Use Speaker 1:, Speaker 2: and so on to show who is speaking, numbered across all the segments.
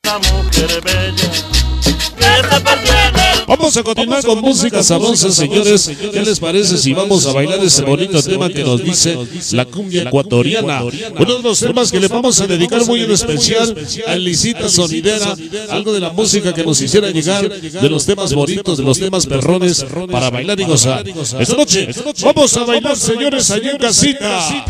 Speaker 1: esa mujer bella que se perdió en el...
Speaker 2: Vamos a continuar con música sabrosa, señores. ¿Qué les parece si vamos a bailar ese bonito tema que nos dice la cumbia ecuatoriana? Uno de los temas que le vamos a dedicar muy en especial a Lisita Sonidera, algo de la música que nos hiciera llegar, de los temas bonitos, de los temas perrones, para bailar y gozar. Esta noche vamos a bailar, señores, allá en casita.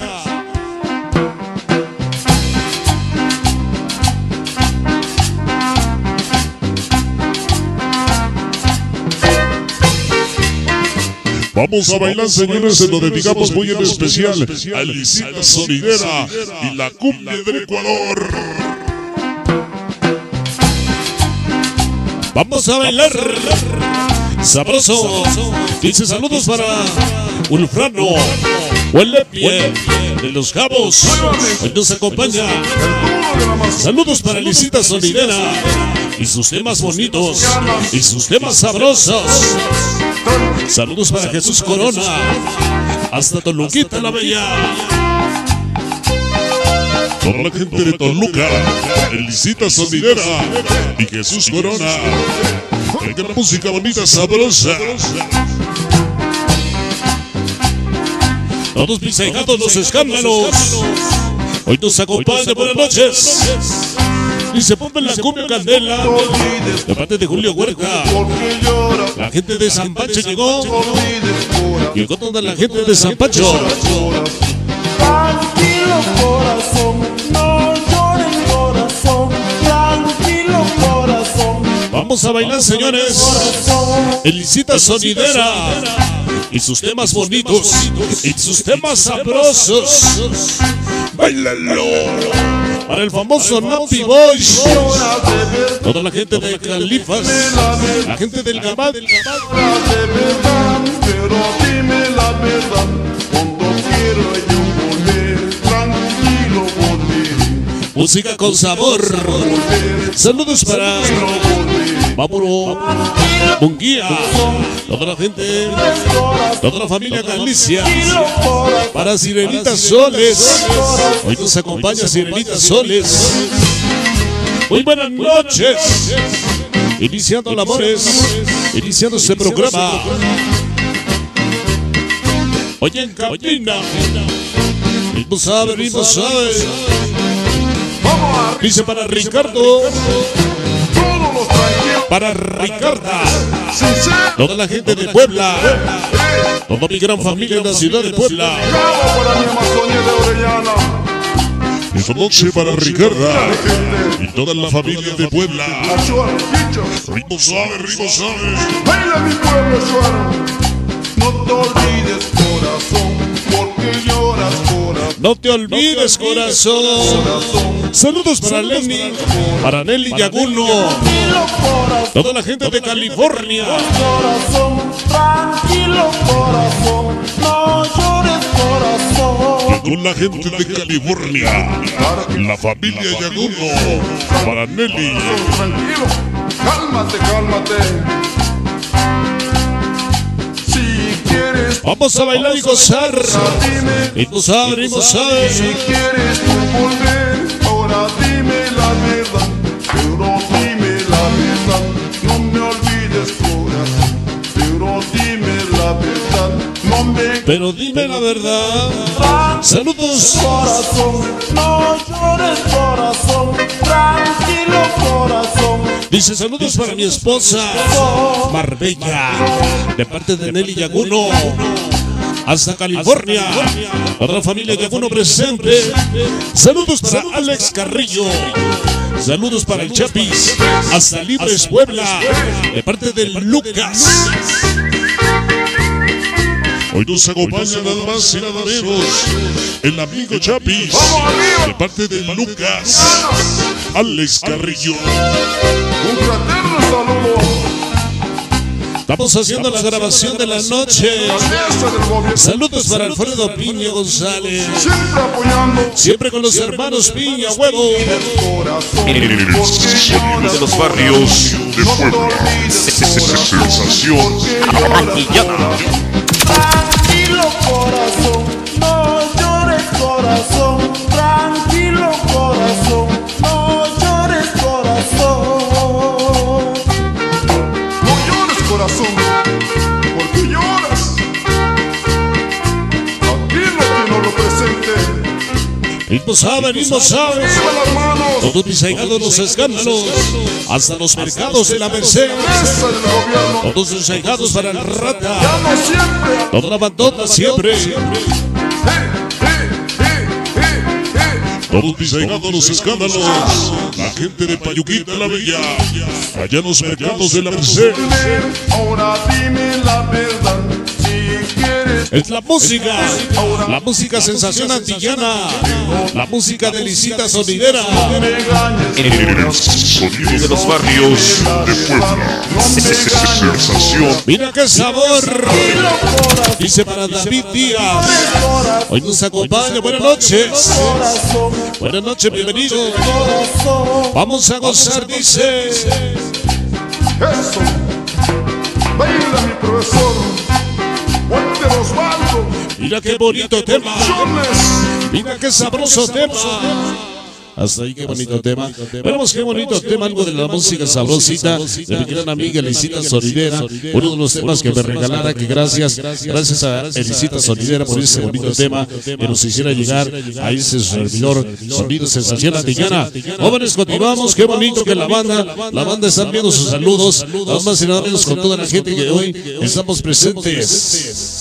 Speaker 2: Vamos a bailar, señores, se lo dedicamos muy en especial a Lisita Sonidera y la cumbia del Ecuador. Vamos a bailar sabroso. Dice saludos para Ulfrano Huelepie de Los Cabos. Hoy nos acompaña. Saludos para Lisita Sonidera y sus temas bonitos y sus temas sabrosos. Saludos para Jesús Corona, hasta Toluquita la Bella. Toda la gente de Toluca, Lisita Sonidera y Jesús Corona. Venga la música bonita, sabrosa. Todos mis ahijados, los escándalos. Hoy nos acompaña, buenas noches. Y se ponme la cumbia candela de parte de Julio Huerta. La gente de San Pancho llegó. Llegó toda la gente de San Pancho.
Speaker 3: Tranquilo corazón, no llores corazón, tranquilo corazón.
Speaker 2: Vamos a bailar, señores, Lisita Sonidera y sus temas bonitos y sus temas sabrosos. ¡Báilalo! Para el famoso Napi Boys, toda la gente de Califas, la gente del Gamat.
Speaker 3: Pero dime la verdad, cuando quiero yo volver, tranquilo volver.
Speaker 2: Música con sabor. Saludos para Vámonos, Munguía, toda la gente, toda la familia Galicia, para Sirenita Soles. Hoy nos acompaña Sirenita Soles. Muy buenas noches. Iniciando labores, iniciando este programa. Oye, en cabina. Ritmo sabe, ritmo sabe. Dice para Ricardo. Para Ricarda, toda la gente de Puebla, toda mi gran familia en la ciudad de Puebla. Esta noche para Ricarda y toda la familia de Puebla. Ritmo suave, ritmo suave.
Speaker 3: Baila mi pueblo, Chuaro. No te olvides, corazón, porque lloras, corazón.
Speaker 2: No te olvides, corazón. Saludos para Lenny, para Nelly Yaguno, toda la gente de California.
Speaker 3: Corazón, tranquilo corazón, no llores corazón.
Speaker 2: Con la gente de California, la familia Yaguno, para Nelly.
Speaker 3: Tranquilo, cálmate, cálmate. Si quieres,
Speaker 2: vamos a bailar y gozar. Y tú sabes, y tú sabes.
Speaker 3: si quieres tú volver, ahora dime la verdad, pero dime la verdad, no me olvides corazón, pero dime la verdad, no me...
Speaker 2: Pero dime la verdad. Saludos.
Speaker 3: Corazón, no llores corazón, tranquilo corazón.
Speaker 2: Dice saludos para mi esposa Marbella, de parte de Nelly Yaguno, hasta California. Para la familia Yaguno presente. Saludos para Alex Carrillo. Saludos para el Chapis, hasta Libres Puebla, de parte de Lucas. Hoy nos acompaña nada más y nada menos el amigo Chapis, de parte de Lucas, Alex Carrillo.
Speaker 3: Un fraterno saludo.
Speaker 2: Estamos haciendo la grabación de la noche. Saludos para Alfredo Piña González.
Speaker 3: Siempre apoyando.
Speaker 2: Siempre con los hermanos Piña, huevo.
Speaker 4: De los barrios de Puebla. Sensación arraquillada.
Speaker 3: Tranquilo corazón, no llores corazón, tranquilo corazón, no llores corazón.
Speaker 2: Mismo saben. Todos mis allegados los escándalos, hasta los mercados de la Merced. Todos sus allegados para el rata. Toda la bandota siempre. Todos mis allegados los escándalos. La gente de Payuquita la Bella. Allá en los mercados de la Merced.
Speaker 3: Ahora dime la verdad.
Speaker 2: Es la música sensación antillana, la música de Lisita Sonidera.
Speaker 4: El sonido de los barrios de Puebla. Sensación.
Speaker 2: Mira qué sabor. Dice para David Díaz. Hoy nos acompaña. Buenas noches. Buenas noches, bienvenido. Vamos a gozar, dice.
Speaker 3: Eso. Baila mi profesor. Walter Osvaldo.
Speaker 2: Mira qué bonito tema. Mira qué sabroso tema. Hasta ahí, qué bonito tema. Veremos qué bonito tema, algo de la música sabrosita de mi gran amiga Elisita Sonidera. Uno de los temas que me regalara, que gracias a Elisita Sonidera por ese bonito tema que nos hiciera llegar a ese servidor Sonido Sensación Antillana. Jóvenes, continuamos, qué bonito que la banda está viendo sus saludos, nada más y nada menos con toda la gente que hoy estamos presentes.